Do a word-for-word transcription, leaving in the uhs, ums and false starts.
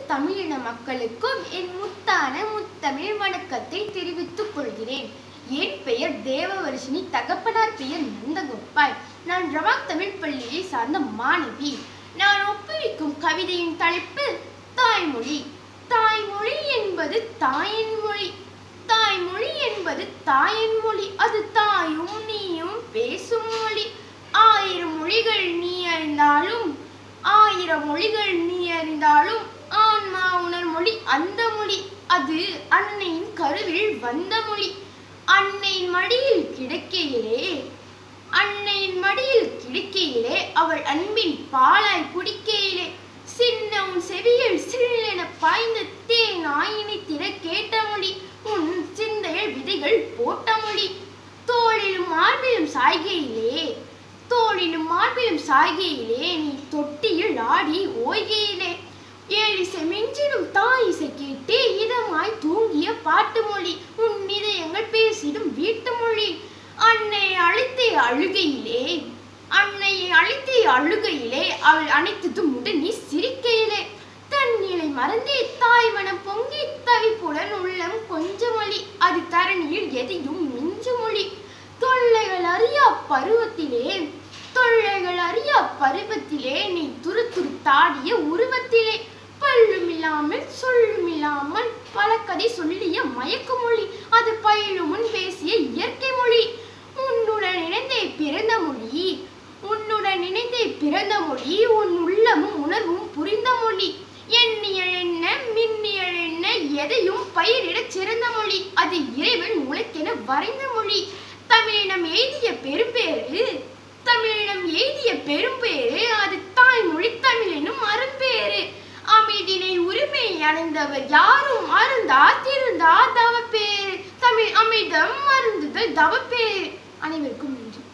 தமிழின மக்களுக்கும் என் முத்தான முத்தமிழ் வணக்கத்தை தெரிவித்துக் கொள்கிறேன். என் பெயர் தேவவர்ஷினி, தகப்பனார் பெயர் நந்தகோபால். நான் ரவாக் தமிழ் பள்ளியை சார்ந்த மாணவி. நான் ஒப்புவிக்கும் கவிதையின் தலைப்பு தாய்மொழி. தாய்மொழி என்பது தாயின் மொழி. தாய்மொழி என்பது தாயின் மொழி. அது தாயும் நீயும் பேசும் மொழி. ஆயிரம் மொழிகள் நீ அறிந்தாலும் ஆயிரம் மொழிகள் நீ அறிந்தாலும் ஆன்மா உணர் மொழி அந்த மொழி. அது அன்னையின் கருவில் வந்த மொழி. அன்னையின் மடியில் கிடக்கையிலே அன்னையின் மடியில் கிடக்கையிலே அவள் அன்பின் பாலாய் குடிக்கையிலே சின்ன உன் செவியில் சில்லென பாய்ந்த தேன் ஆயினை திற கேட்ட மொழி. உன் சிந்தையில் விதைகள் போட்ட மொழி. தோளிலும் மார்பிலும் சாய்கையிலே தோளிலும் மார்பிலும் சாய்கையிலே நீ தொட்டியில் ஆடி ஓய்கையிலே ஏழிசை மிஞ்சிடும் தாயிசை கேட்டே இதமாய் தூங்கிய பாட்டு மொழி. உன் இதயங்கள் பேசிடும் வீட்டு மொழி. அன்னையை அழைத்தே அழுகையிலே அன்னையை அழைத்தே அழுகையிலே அவள் அனைத்ததும் உடன் நீ சிரிக்கையிலே தன்னிலை மறந்தே தாய் மனம் பொங்கி தவிப்புடன் உள்ளம் கொஞ்ச மொழி. அது தரணியில் எதையும் மிஞ்சு மொழி. தொல்லைகள் அறியா பருவத்திலே தொல்லைகள் அறியா பருவத்திலே நீ துரு துரு தாடிய உருவத்திலே பல்லும் இல்லாமல் சொல்லும் இல்லாமல் பல கதை சொல்லிய மயக்க மொழி. அது பயிலும் முன் பேசிய இயற்கை மொழி. உன்னுடன் இணைந்தே பிறந்த மொழி உன்னுடன் இணைந்தே பிறந்த மொழி. உன் உள்ளமும் உணர்வும் புரிந்த மொழி. எண்ணியல் என்ன மின்னியல் என்ன எதையும் பயிரிடச் சிறந்த மொழி. அது இறைவன் உலக்கென வரைந்த மொழி. தமிழினம் எய்திய பெரும்பேறு தமிழினம் எய்திய பெரும்பேறு அது தாய்மொழி தமிழெனும் அரும்பேறு. அமைதினை உரிமை அடைந்தவர் யாரும் அருந்தா திருந்தா தவப்பேறு. தமிழ் அமிர்தம் அருந்துதல் தவப்பேறு. அனைவருக்கும் நன்றி.